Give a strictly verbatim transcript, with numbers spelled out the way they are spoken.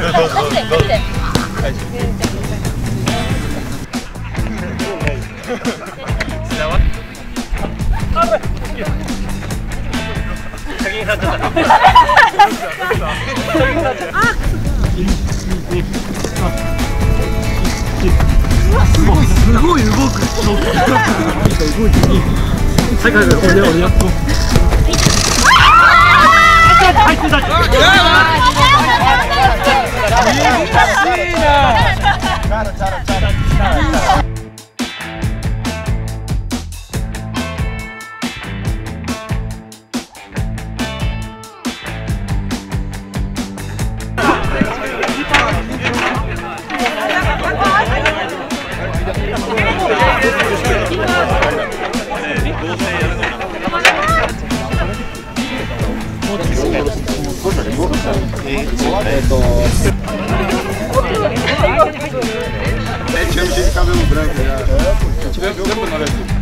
すごい動く。動いていい。はいはいはい、おいでおいで。入ってた。厳しいな。 Tinha um dia de cabelo branco já. Se tiver, eu vou na hora.